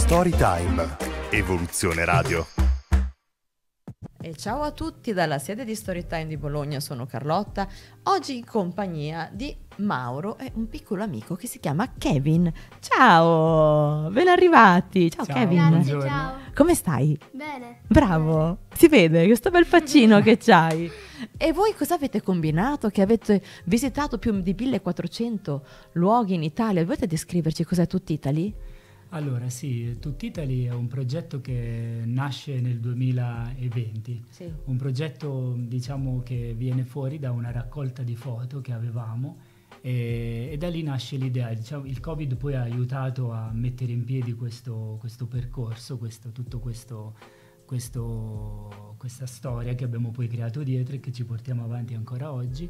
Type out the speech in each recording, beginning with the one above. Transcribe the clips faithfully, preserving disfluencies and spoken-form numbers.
Storytime, Evoluzione Radio. E ciao a tutti dalla sede di Storytime di Bologna, sono Carlotta, oggi in compagnia di Mauro e un piccolo amico che si chiama Kevin. Ciao, ben arrivati. Ciao, ciao Kevin. Grazie, ciao. Come stai? Bene. Bravo, Bene. si vede questo bel faccino che c'hai. E voi cosa avete combinato? Che avete visitato più di millequattrocento luoghi in Italia. Volete descriverci cos'è Tutt'Italy? Allora sì, Tutt'Italy è un progetto che nasce nel duemilaventi, sì. Un progetto diciamo che viene fuori da una raccolta di foto che avevamo e, e da lì nasce l'idea. Diciamo, il Covid poi ha aiutato a mettere in piedi questo, questo percorso, questo, tutto questo, questo, questa storia che abbiamo poi creato dietro e che ci portiamo avanti ancora oggi.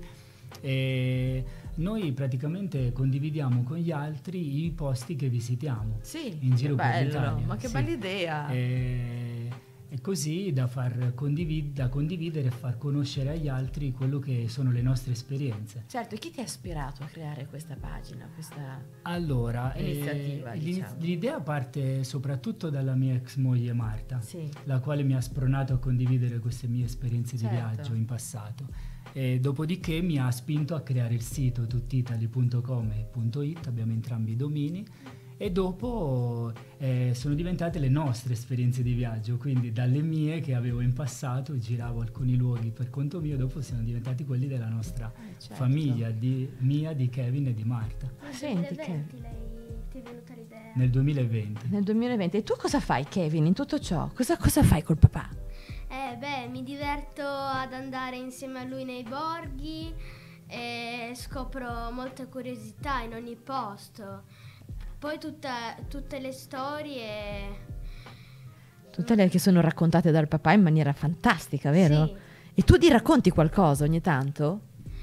E noi praticamente condividiamo con gli altri i posti che visitiamo, sì, in giro bello, per l'Italia. Ma che sì. bella idea! E, e così da far condivid- da condividere e far conoscere agli altri quello che sono le nostre esperienze. Certo, e chi ti ha ispirato a creare questa pagina, questa allora, iniziativa? Eh, diciamo. L'idea parte soprattutto dalla mia ex moglie Marta, sì. la quale mi ha spronato a condividere queste mie esperienze certo. di viaggio in passato. E dopodiché mi ha spinto a creare il sito tuttitaly punto com e .it, abbiamo entrambi i domini, e dopo eh, sono diventate le nostre esperienze di viaggio, quindi dalle mie che avevo in passato, giravo alcuni luoghi per conto mio, dopo sono diventati quelli della nostra eh, certo. famiglia, di, mia, di Kevin e di Marta. Nel Senti, duemilaventi lei ti è venuta l'idea? Nel duemilaventi. Nel duemilaventi. E tu cosa fai, Kevin, in tutto ciò? Cosa, cosa fai col papà? Eh beh, mi diverto ad andare insieme a lui nei borghi e scopro molte curiosità in ogni posto. Poi tutta, tutte le storie... Tutte le che sono raccontate dal papà in maniera fantastica, vero? Sì. E tu ti racconti qualcosa ogni tanto?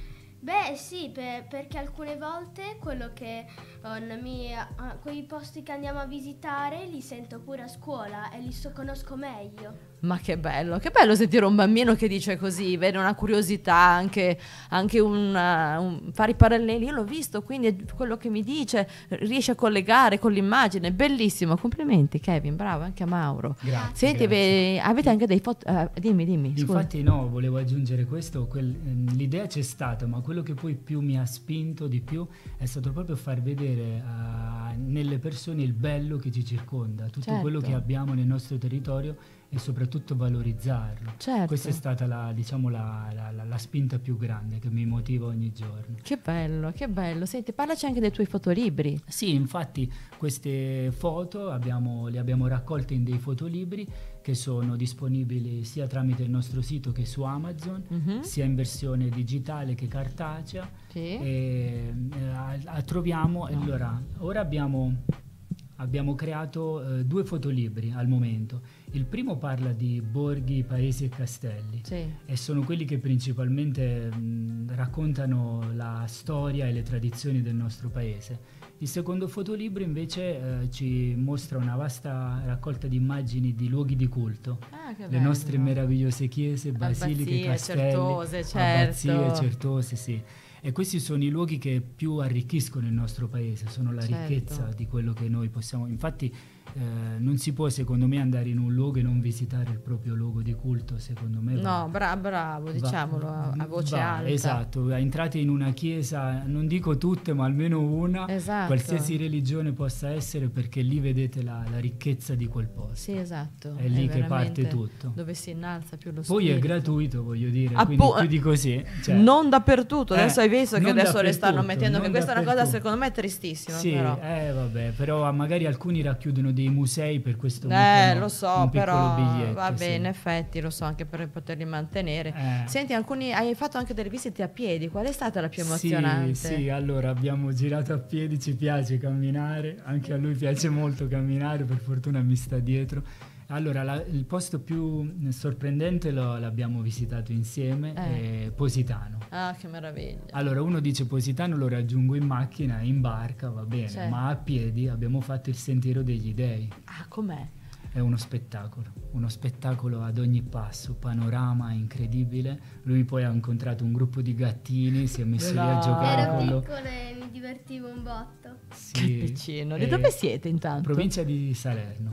Beh sì, per, perché alcune volte quello che uh, mi, uh, quei posti che andiamo a visitare li sento pure a scuola e li so, conosco meglio. Ma che bello, che bello sentire un bambino che dice così, vede una curiosità, anche, anche una, un, fare i paralleli. Io l'ho visto, quindi quello che mi dice riesce a collegare con l'immagine, bellissimo. Complimenti Kevin, bravo, anche a Mauro. Grazie. Senti, grazie. Beh, avete anche dei foto, uh, dimmi, dimmi. Infatti scusa. no, volevo aggiungere questo, quel, ehm, l'idea c'è stata, ma quello che poi più mi ha spinto di più è stato proprio far vedere uh, nelle persone il bello che ci circonda, tutto certo. quello che abbiamo nel nostro territorio e soprattutto valorizzarlo. Certo. Questa è stata la, diciamo, la, la, la, la spinta più grande che mi motiva ogni giorno. Che bello, che bello. Senti, parlaci anche dei tuoi fotolibri. Sì, infatti queste foto abbiamo, le abbiamo raccolte in dei fotolibri che sono disponibili sia tramite il nostro sito che su Amazon, mm-hmm. sia in versione digitale che cartacea. Sì. E, eh, a, a, troviamo, no. allora, ora abbiamo... Abbiamo creato eh, due fotolibri al momento. Il primo parla di borghi, paesi e castelli, sì. e sono quelli che principalmente mh, raccontano la storia e le tradizioni del nostro paese. Il secondo fotolibro invece eh, ci mostra una vasta raccolta di immagini di luoghi di culto, ah, che le bello. nostre meravigliose chiese, basiliche, abbazie, castelli, certose, certo. abbazie, certose, sì. E questi sono i luoghi che più arricchiscono il nostro paese, sono la certo. ricchezza di quello che noi possiamo. Infatti eh, non si può secondo me andare in un luogo e non visitare il proprio luogo di culto, secondo me. Va, no, bra- bravo, diciamolo va, a, a voce va, alta. Esatto, entrate in una chiesa, non dico tutte ma almeno una, esatto. qualsiasi religione possa essere, perché lì vedete la, la ricchezza di quel posto. Sì, esatto. È lì è che parte tutto. Dove si innalza più lo Poi spirito. è gratuito, voglio dire, Appu- quindi più di così. Cioè, non dappertutto, adesso eh, hai visto che adesso le stanno mettendo, che questa è una cosa secondo me tristissima. Sì, però. eh vabbè, però magari alcuni racchiudono dei musei per questo eh lo so, però biglietto, va bene, sì. in effetti lo so, anche per poterli mantenere. Eh. Senti, alcuni hai fatto anche delle visite a piedi, qual è stata la più emozionante? Sì, sì, allora abbiamo girato a piedi, ci piace camminare, anche a lui piace molto camminare, per fortuna mi sta dietro. Allora, la, il posto più sorprendente lo, l'abbiamo visitato insieme, eh. è Positano. Ah, che meraviglia. Allora, uno dice Positano lo raggiungo in macchina, in barca, va bene, certo. ma a piedi abbiamo fatto il Sentiero degli Dei. Ah, com'è? è uno spettacolo, uno spettacolo ad ogni passo, panorama incredibile. Lui poi ha incontrato un gruppo di gattini, si è messo no. lì a giocare Ero con loro. piccola e mi divertivo un botto. Sì, che piccino. Di dove siete intanto? Provincia di Salerno.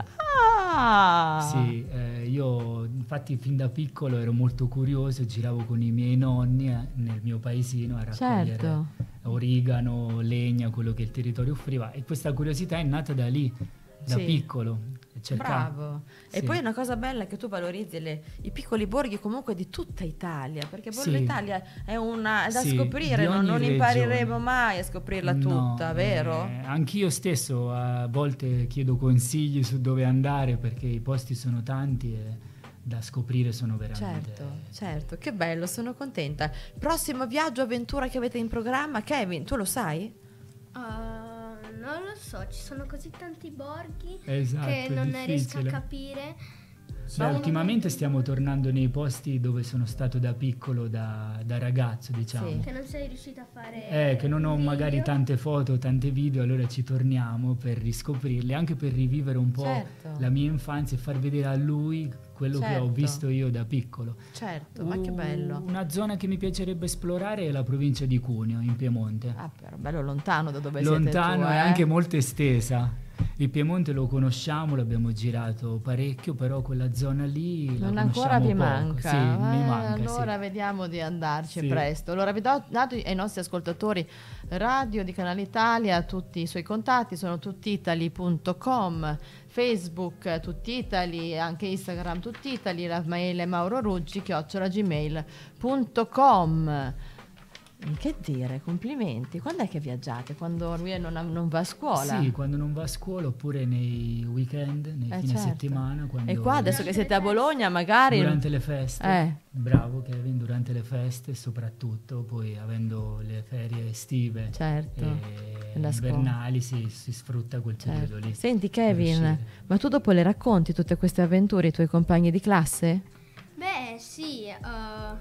Ah! Sì, eh, io infatti fin da piccolo ero molto curioso, giravo con i miei nonni eh, nel mio paesino a raccogliere certo. origano, legna, quello che il territorio offriva, e questa curiosità è nata da lì, da sì. piccolo. Cercavo. Bravo. Sì. E poi una cosa bella è che tu valorizzi le, i piccoli borghi comunque di tutta Italia, perché Borgo sì. Italia è, una, è da sì, scoprire, non, non impareremo mai a scoprirla no, tutta, vero? Eh, anch'io stesso a volte chiedo consigli su dove andare, perché i posti sono tanti e da scoprire sono veramente... Certo, certo, che bello, sono contenta. Prossimo viaggio, avventura che avete in programma, Kevin, tu lo sai? Uh, non lo so, ci sono così tanti borghi esatto, che non difficile. ne riesco a capire. Beh, ultimamente stiamo tornando nei posti dove sono stato da piccolo, da, da ragazzo, diciamo. Sì. Che non sei riuscita a fare. Eh, che non ho video. magari tante foto, tante video, allora ci torniamo per riscoprirli, anche per rivivere un po' certo. la mia infanzia e far vedere a lui quello certo. che ho visto io da piccolo. Certo, uh, ma che bello. Una zona che mi piacerebbe esplorare è la provincia di Cuneo, in Piemonte. Ah, però bello lontano da dove lontano siete tu, e eh? anche molto estesa. Il Piemonte lo conosciamo, l'abbiamo girato parecchio, però quella zona lì la non ancora vi poco. manca. Sì, eh, mi manca. Allora sì. vediamo di andarci sì. presto. Allora vi do dato ai nostri ascoltatori radio di Canale Italia, tutti i suoi contatti sono tuttitali punto com, Facebook tuttitali, anche Instagram tuttitali, la mail è mauroruggi chiocciola gmail punto com. Che dire, complimenti. Quando è che viaggiate? Quando lui non, non va a scuola? Sì, quando non va a scuola oppure nei weekend, nei eh fine certo. settimana. E qua adesso che siete a Bologna magari... Durante le feste. Eh. Bravo Kevin, durante le feste soprattutto, poi avendo le ferie estive certo. e invernali si, si sfrutta quel certo. periodo lì. Senti Kevin, ma tu dopo le racconti tutte queste avventure ai tuoi compagni di classe? Beh sì. Uh...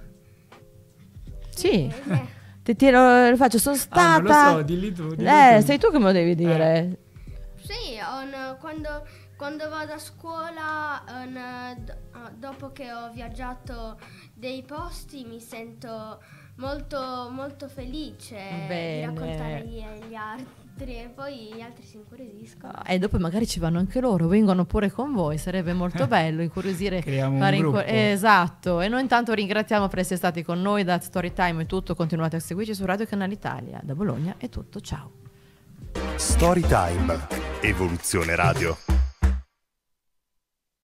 Sì. Eh. Ti tiro, lo faccio, sono stata... Ah, non lo so, dilli tu. Dilli eh, tu. sei tu che me lo devi dire. Eh. Sì, on, quando, quando vado a scuola, on, do, dopo che ho viaggiato dei posti, mi sento molto, molto felice Bene. di raccontare agli, agli altri e poi gli altri si incuriosiscono. E dopo magari ci vanno anche loro, vengono pure con voi, sarebbe molto bello incuriosire. Creiamo fare un incu- gruppo. esatto, e noi intanto ringraziamo per essere stati con noi da Storytime, è tutto, continuate a seguirci su Radio Canale Italia. Da Bologna è tutto, ciao. Storytime, Evoluzione Radio.